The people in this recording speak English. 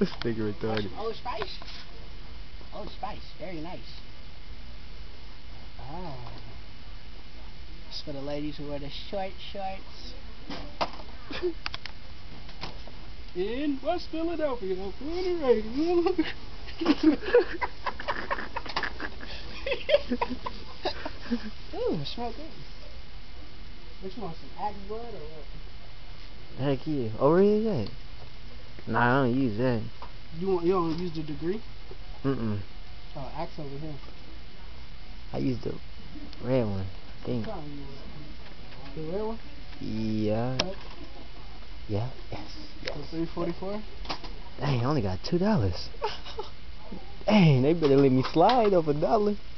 This nigga retarded. Old Spice? Old Spice, very nice. Ah. It's for the ladies who wear the short shorts. In West Philadelphia, born and raised. Ooh, it smells good. Which one? Some Axe Blood or what? Heck yeah. Oh, really? That? Nah, I don't use that. You don't use the degree? Mm-mm. Oh, Axe over here. I use the red one, I think. The red one? Yeah. What? Yeah. Yes. Yes. The 344? Dang, I only got $2. Dang, they better let me slide over $1.